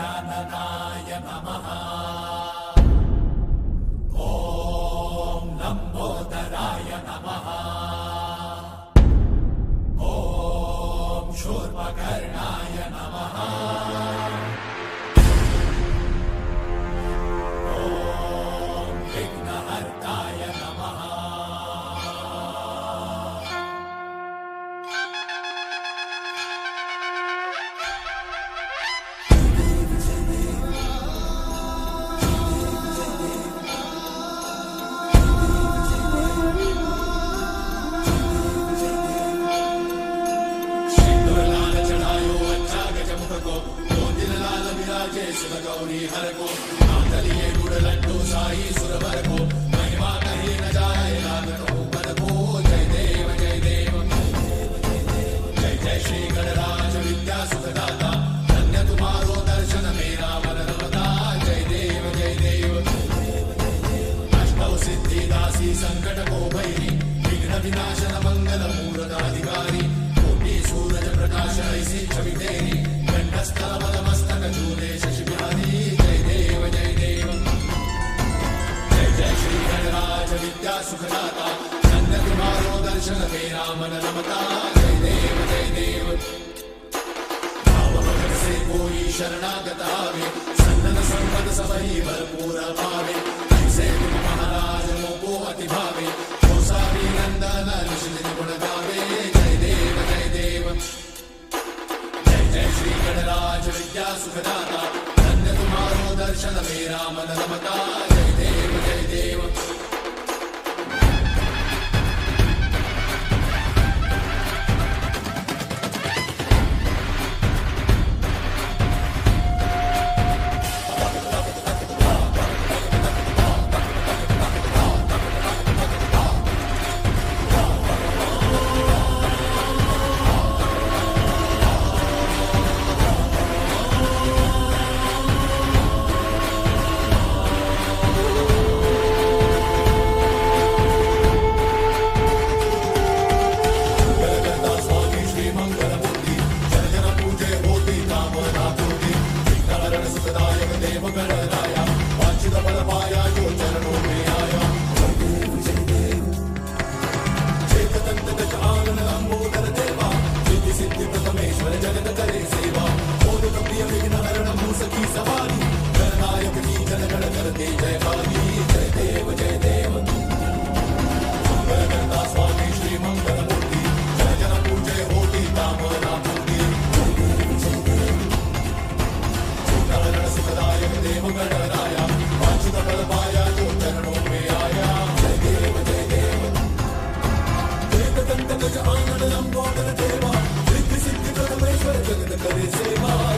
गजाननाय नमः। ॐ लम्बोदराय नमः। ॐ शूर्पकर्णाय नमः। ॐ विघ्नहर्ताय नमः। गौरी हर को मातलिए गुड़ लड्डू साई सुरवर को महिमा कही न जाए लागत ऊपर को। जय देव जय देव जय जय श्री गणराज विद्या सुखदाता धन्य तुम्हारो दर्शन मेरा मन रमता। जय देव जय देव अष्टौ सिद्धि दासी संकट को भैरी विघ्न विनाशन मंगल मूर्त अधिकारी कोटि सूरज प्रकाश ऐसी छवि तेरी कंठस्थल मस्तक झूले शशि बिहारी। जय देव जय देव जय जय श्री गणराज विद्या सुखदाता धन्य तुम्हारो दर्शन मेरा मन रमता। जय देव जय देव भाव भगत से कोई शरणागत आवे सन्नत संपद सबही भरपूर पावे। ऐसे तुम महाराज मोको अति भावे हो सारी नंदन निश्चित गुण गावे। जय देव जय देव जय श्री गणराज विद्या सुखदाता धन्य तुम्हारो दर्शन मेरा मन रमता। जय देव जय देव जगत करे सेवा।